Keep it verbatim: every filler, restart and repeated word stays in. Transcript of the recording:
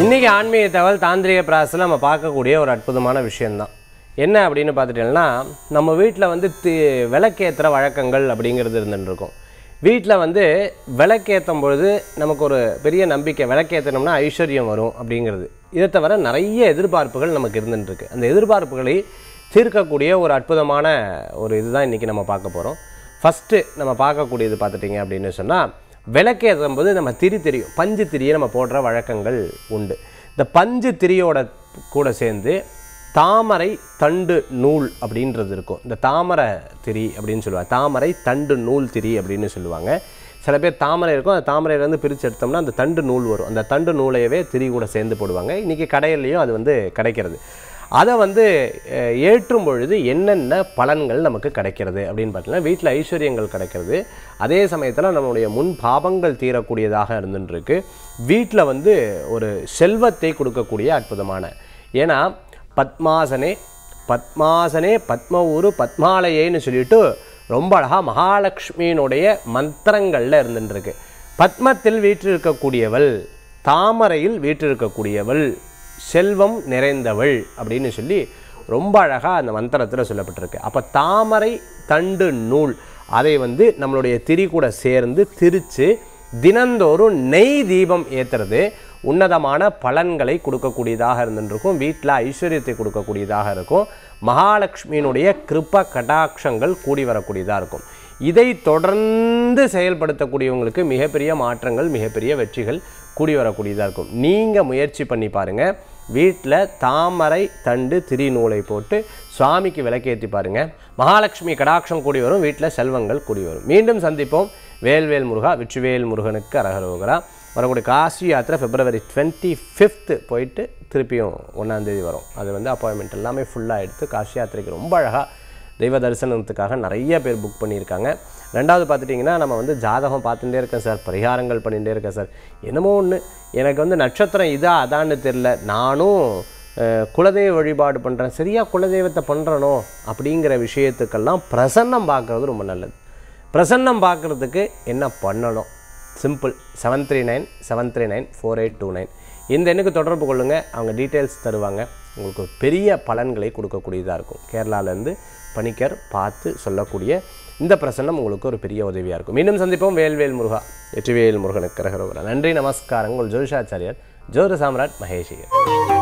இன்னைக்கு ஆன்மீக தகவல் தாந்திரிக பிராசஸில் நம்ம பார்க்கக்கூடிய ஒரு அற்புதமான விஷயம்தான். என்ன அப்படின்னு பார்த்துட்டீங்கன்னா, நம்ம வீட்டில் வந்து தி விளக்கேற்றுற வழக்கங்கள் அப்படிங்கிறது இருந்துட்டு இருக்கும். வீட்டில் வந்து விளக்கேற்றும் பொழுது நமக்கு ஒரு பெரிய நம்பிக்கை, விளக்கேற்றினோம்னா ஐஸ்வர்யம் வரும் அப்படிங்கிறது. இதை தவிர நிறைய எதிர்பார்ப்புகள் நமக்கு இருந்துட்டுருக்கு. அந்த எதிர்பார்ப்புகளை தீர்க்கக்கூடிய ஒரு அற்புதமான ஒரு இதுதான் இன்றைக்கி நம்ம பார்க்க போகிறோம். ஃபஸ்ட்டு நம்ம பார்க்கக்கூடியது பார்த்துட்டிங்க அப்படின்னு சொன்னால், விளக்கேற்றும் போது நம்ம திரி தெரியும், பஞ்சு திரியை நம்ம போடுற வழக்கங்கள் உண்டு. இந்த பஞ்சு திரியோட கூட சேர்ந்து தாமரை தண்டு நூல் அப்படின்றது இருக்கும். இந்த தாமரை திரி அப்படின்னு சொல்லுவாங்க, தாமரை தண்டு நூல் திரி அப்படின்னு சொல்லுவாங்க. சில பேர் தாமரை இருக்கும், அந்த தாமரையிலேருந்து பிரித்து எடுத்தோம்னா அந்த தண்டு நூல் வரும். அந்த தண்டு நூலையவே திரி கூட சேர்ந்து போடுவாங்க. இன்றைக்கி கடையிலையும் அது வந்து கிடைக்கிறது. அதை வந்து ஏற்றும் பொழுது என்னென்ன பலன்கள் நமக்கு கிடைக்கிறது அப்படின்னு பார்த்தீங்கன்னா, வீட்டில் ஐஸ்வர்யங்கள் கிடைக்கிறது, அதே சமயத்தில் நம்மளுடைய முன் பாபங்கள் தீரக்கூடியதாக இருந்துருக்கு. வீட்டில் வந்து ஒரு செல்வத்தை கொடுக்கக்கூடிய அற்புதமான, ஏன்னா பத்மாசனே பத்மாசனே பத்ம ஊரு பத்மாலயேன்னு சொல்லிட்டு ரொம்ப அழகாக மகாலட்சுமியினுடைய மந்திரங்களில் இருந்துருக்கு. பத்மத்தில் வீற்றிருக்கக்கூடியவள், தாமரையில் வீற்றிருக்கக்கூடியவள், செல்வம் நிறைந்தவள் அப்படின்னு சொல்லி ரொம்ப அழகாக அந்த மந்திரத்தில் சொல்லப்பட்டிருக்கு. அப்போ தாமரை தண்டு நூல் அதை வந்து நம்மளுடைய திரி கூட சேர்ந்து திரித்து தினந்தோறும் நெய் தீபம் ஏற்றுறது உன்னதமான பலன்களை கொடுக்கக்கூடியதாக இருந்துருக்கும். வீட்டில் ஐஸ்வர்யத்தை கொடுக்கக்கூடியதாக இருக்கும். மகாலட்சுமியினுடைய கிருப கடாட்சங்கள் கூடி வரக்கூடியதாக இருக்கும். இதை தொடர்ந்து செயல்படுத்தக்கூடியவங்களுக்கு மிகப்பெரிய மாற்றங்கள், மிகப்பெரிய வெற்றிகள் கூடி வரக்கூடியதாக இருக்கும். நீங்கள் முயற்சி பண்ணி பாருங்கள். வீட்டில் தாமரை தண்டு திரி நூலை போட்டு சுவாமிக்கு விளக்கேற்றி பாருங்கள். மகாலட்சுமி கடாட்சம் கூடி வரும், வீட்டில் செல்வங்கள் கூடி வரும். மீண்டும் சந்திப்போம். வேல்வேல் முருகா, வெற்றிவேல் முருகனுக்கு அரகரோகரா. வரக்கூடிய காசி யாத்திரை பிப்ரவரி டுவெண்ட்டி ஃபிஃப்த்து போயிட்டு திருப்பியும் ஒன்றாந்தேதி வரும். அது வந்து அப்பாயின்மெண்ட் எல்லாமே ஃபுல்லாக எடுத்து காசி யாத்திரைக்கு ரொம்ப அழகாக தெய்வ தரிசனத்துக்காக நிறைய பேர் புக் பண்ணியிருக்காங்க. ரெண்டாவது பார்த்துட்டிங்கன்னா, நம்ம வந்து ஜாதகம் பார்த்துட்டே இருக்கேன் சார், பரிகாரங்கள் பண்ணிகிட்டே இருக்கேன் சார், என்னமோ ஒன்று எனக்கு வந்து நட்சத்திரம் இதா அதான்னு தெரில, நானும் குலதெய்வ வழிபாடு பண்ணுறேன், சரியாக குலதெய்வத்தை பண்ணுறனோ அப்படிங்கிற விஷயத்துக்கெல்லாம் பிரசன்னம் பார்க்குறது ரொம்ப நல்லது. பிரசன்னம் பார்க்குறதுக்கு என்ன பண்ணணும்? Simple, seven three nine seven three nine four eight two nine இந்த எண்ணுக்கு தொடர்பு கொள்ளுங்கள். அவங்க டீட்டெயில்ஸ் தருவாங்க. உங்களுக்கு ஒரு பெரிய பலன்களை கொடுக்கக்கூடியதாக இருக்கும். கேரளாவிலேருந்து பணிக்கர் பார்த்து சொல்லக்கூடிய இந்த பிரசன்னம் உங்களுக்கு ஒரு பெரிய உதவியாக இருக்கும். மீண்டும் சந்திப்போம். வேல்வேல் முருகா, வெற்றிவேல் முருகனுக்கு அரகரோகரா. நன்றி, நமஸ்காரங்கள். ஜோதிஷாச்சாரியர் ஜோதிட சாம்ராட் மகேஷ்.